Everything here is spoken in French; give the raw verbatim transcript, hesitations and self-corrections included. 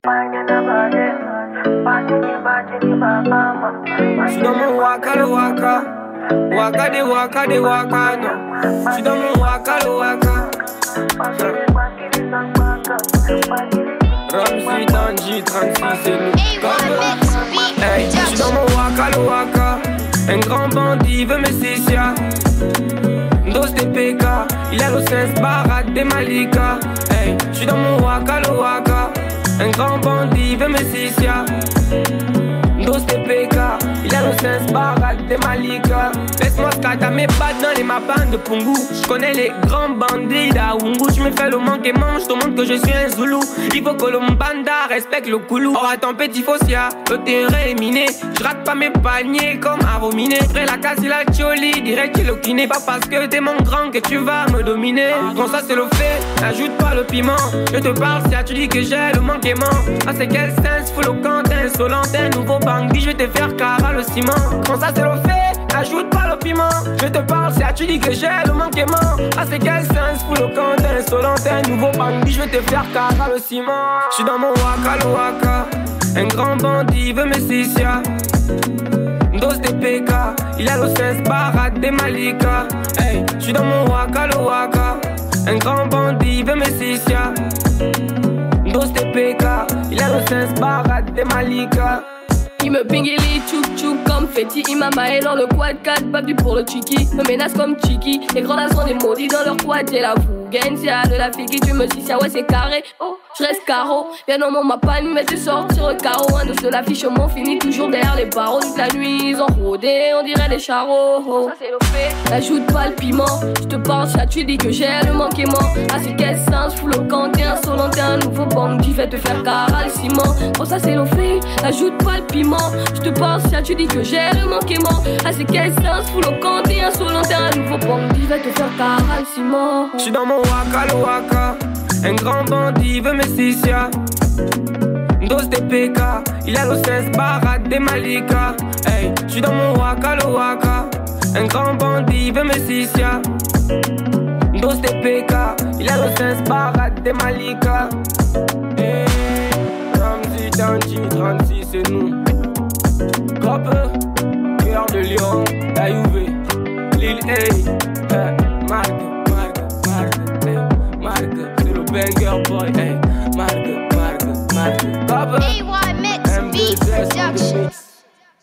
J'suis dans mon waka le waka, waka des waka des waka non. J'suis dans mon waka le waka. Ramsey Tanji trente-six c'est nous. Hey, j'suis dans mon waka le waka. Un grand bandit veut me cessia. Dos de P K, il a le sens barat de Malika. Hey, j'suis dans mon waka le waka. Un grand bandit veut me cessia. Dos de P K, il a le sens barat de Malika. Laisse-moi scatter mes pattes dans les mappans de Pungu. J'connais les grands bandits d'Aoungu. J'me fais le manquement, j'te montre que je suis un Zoulou. Il faut que le mbanda respecte le koulou. Oh attends petit fossia, le terrain est miné. J'rate pas mes paniers comme Avomine. Après la casse il a Choli, direct il le kiné. Pas parce que t'es mon grand que tu vas me dominer. Bon ça c'est le fait, n'ajoute pas le piment. Je te parle si tu dis que j'ai le manquement. Ah c'est quel sens, fou le camp, t'es insolent, t'es un nouveau bandit. Je vais te faire cara le ciment. Bon ça c'est le fait, ajoute pas le piment. Je te parle si tu dis que j'ai le manquement. Ah c'est quel sens, fou le camp, t'es insolent, t'es un nouveau bandit. Je vais te faire cara le ciment. J'suis dans mon waka le waka. Un grand bandit veut me cessia. Dos de P K, il a le sens barat de Malika. Hey, j'suis dans mon waka le waka. Un grand bandit veut me cessia. Dos de P K, il a le sens barat de Malika. Il me pingili tchouk tchouk comme Fetty. Il m'a maillé dans le quad quatre, pas du pour le chiki. Me menace comme Chiki. Les grands là sont des maudits dans leur quad. J'ai la fougaine, c'est à de la fille qui tu me dis, ouais c'est carré. Oh, je reste carreau. Viens dans mon mapagne, mais tu sors sur le carreau. Un dos de l'affiche, on finit toujours derrière les barreaux. Toute la nuit, ils ont rodé, on dirait des charros. Oh. Ça c'est le fait, n'ajoute pas le piment. Je te parle, ça tu dis que j'ai le manquement. Ah c'est quel sens, fou le camp, t'es insolent, t'es un nouveau bandit. Fait te faire cara le ciment. Oh ça c'est le fait, n'ajoute pas le piment. Je te parle, si tu dis que j'ai le manquement. Ah c'est quel sens, fou le camp, t'es insolent, t'es un nouveau bandit. Va te faire cara le ciment. J'suis dans mon waka le waka. Un grand bandit veut me cessia. Dos de P K, il a le sens barat de Malika. Hey, j'suis dans mon waka le waka. Un grand bandit veut me cessia. Dos de P K, il a le sens barat de Malika. Hey, Ramsey Tanji trente-six c'est nous. Grappe, cœur de lion, la Juve, Lil A, Marc, Marc, Marc, Marc, c'est le banger boy, hey.